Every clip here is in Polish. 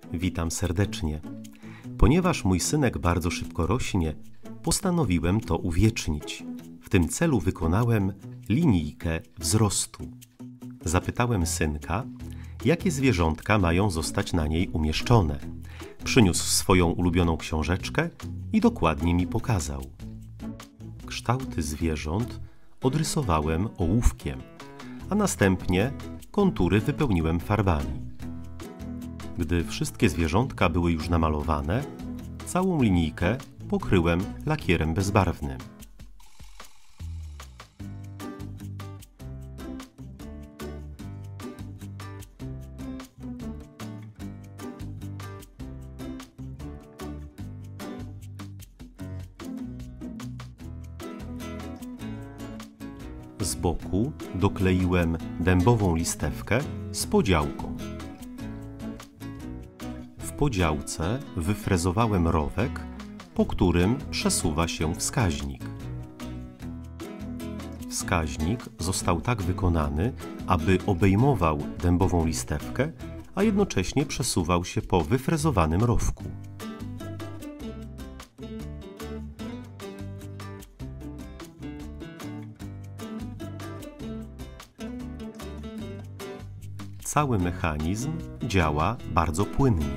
Witam serdecznie. Ponieważ mój synek bardzo szybko rośnie, postanowiłem to uwiecznić. W tym celu wykonałem linijkę wzrostu. Zapytałem synka, jakie zwierzątka mają zostać na niej umieszczone. Przyniósł swoją ulubioną książeczkę i dokładnie mi pokazał. Kształty zwierząt odrysowałem ołówkiem, a następnie kontury wypełniłem farbami. Gdy wszystkie zwierzątka były już namalowane, całą linijkę pokryłem lakierem bezbarwnym. Z boku dokleiłem dębową listewkę z podziałką. W podziałce wyfrezowałem rowek, po którym przesuwa się wskaźnik. Wskaźnik został tak wykonany, aby obejmował dębową listewkę, a jednocześnie przesuwał się po wyfrezowanym rowku. Cały mechanizm działa bardzo płynnie.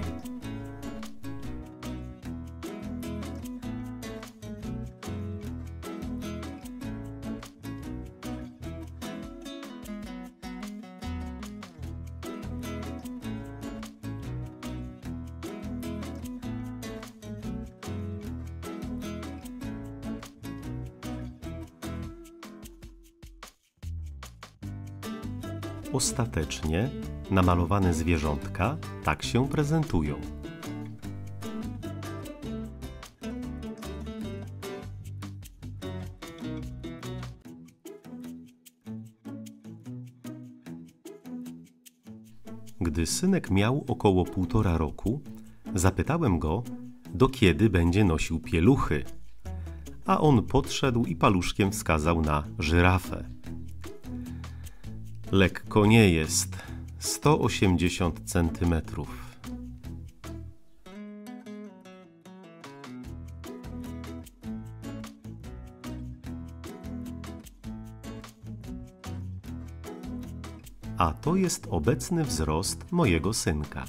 Ostatecznie namalowane zwierzątka tak się prezentują. Gdy synek miał około 1,5 roku, zapytałem go, do kiedy będzie nosił pieluchy, a on podszedł i paluszkiem wskazał na żyrafę. Lekko nie jest, 180 centymetrów. A to jest obecny wzrost mojego synka.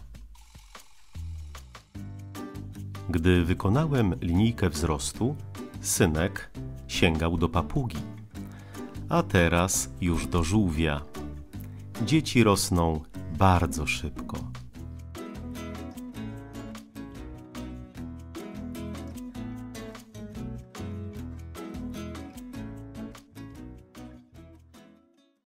Gdy wykonałem linijkę wzrostu, synek sięgał do papugi, a teraz już do żółwia. Dzieci rosną bardzo szybko.